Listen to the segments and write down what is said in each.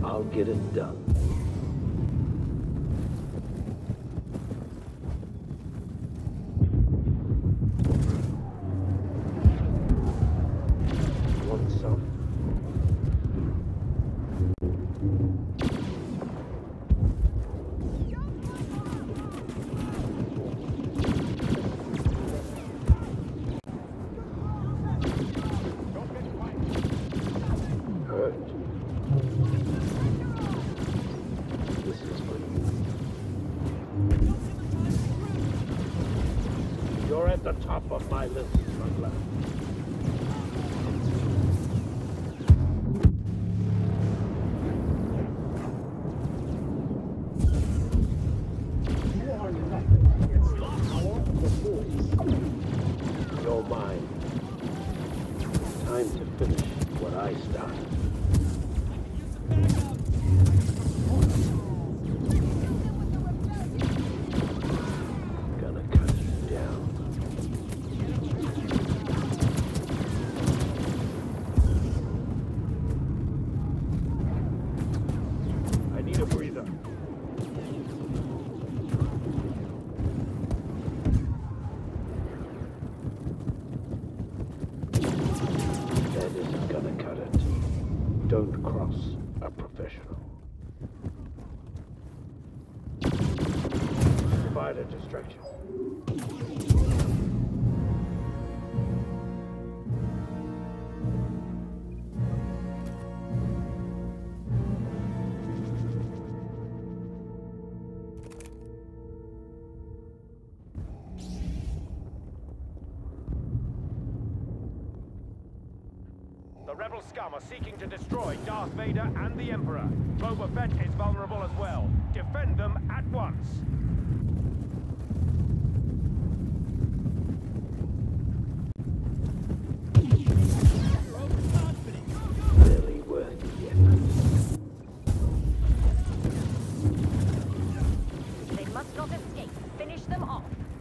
I'll get it done. Want some? You're at the top of my list, smuggler. You're mine. Time to finish what I started. Don't cross a professional. Provide a distraction. The rebel scum are seeking to destroy Darth Vader and the Emperor. Boba Fett is vulnerable as well. Defend them at once. Really worth the effort. They must not escape. Finish them off.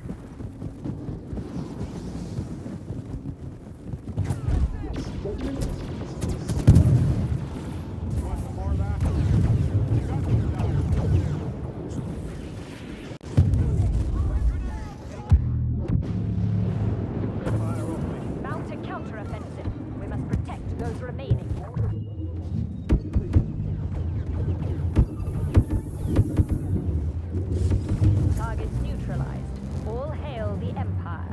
Mount a counter-offensive. We must protect those remaining. Targets neutralized. All hail the Empire.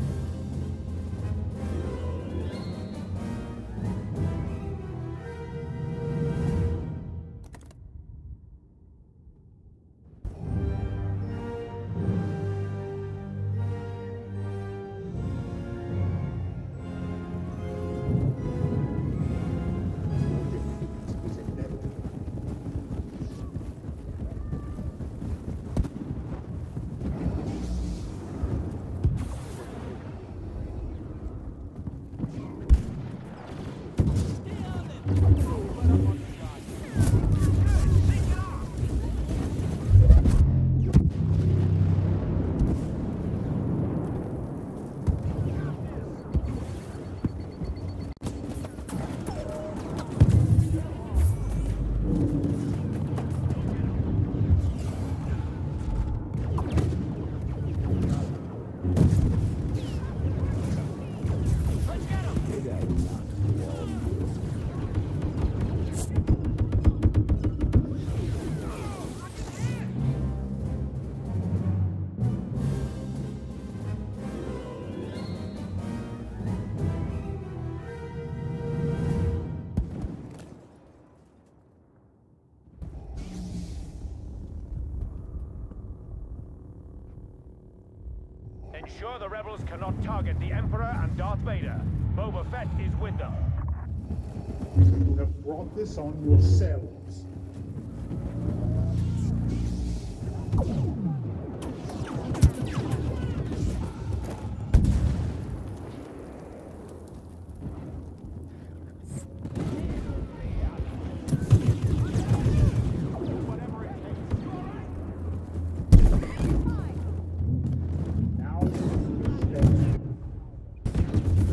Ensure the rebels cannot target the Emperor and Darth Vader. Boba Fett is with them. You have brought this on yourselves.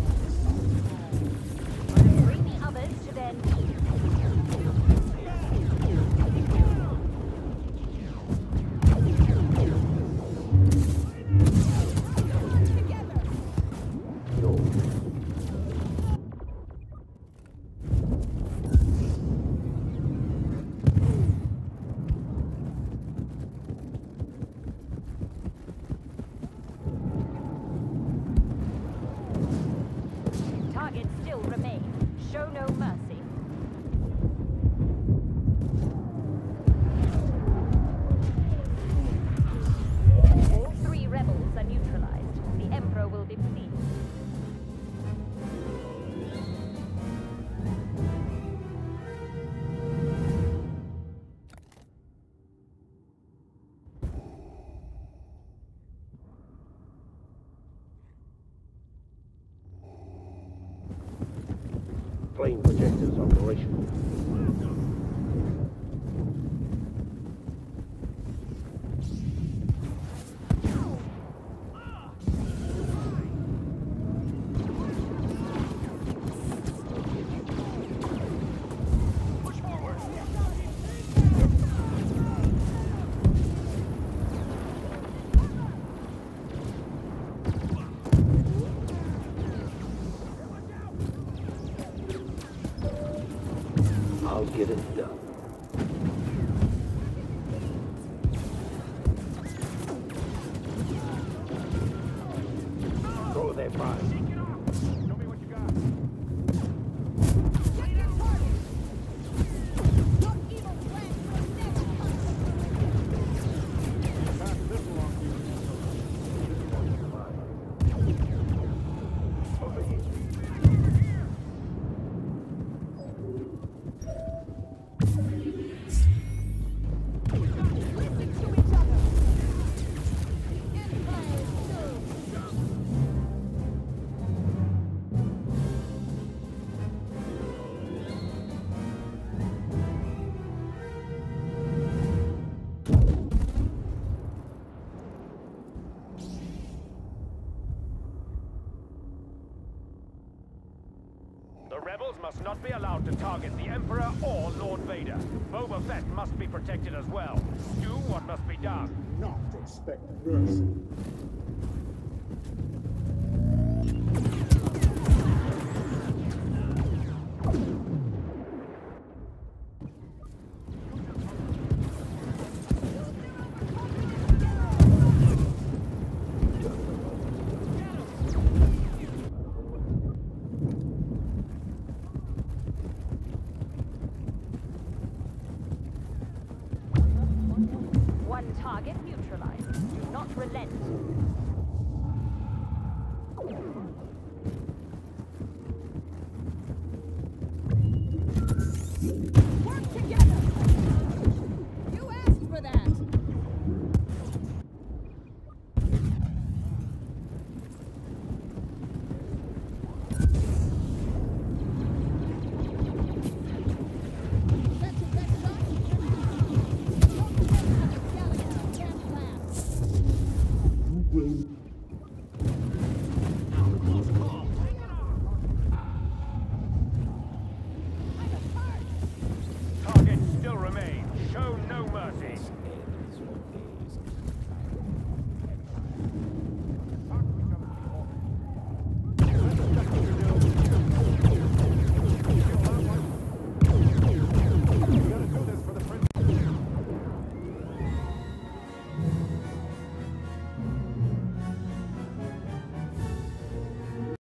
Bring the others to their knees. Show no mercy. All 3 rebels are neutralized. The Emperor will be pleased. Plane projectors operational. I'll get it done. Throw that fire. Show me what you got. Over here. The rebels must not be allowed to target the Emperor or Lord Vader. Boba Fett must be protected as well. Do what must be done. Not expect mercy. One target neutralized. Do not relent.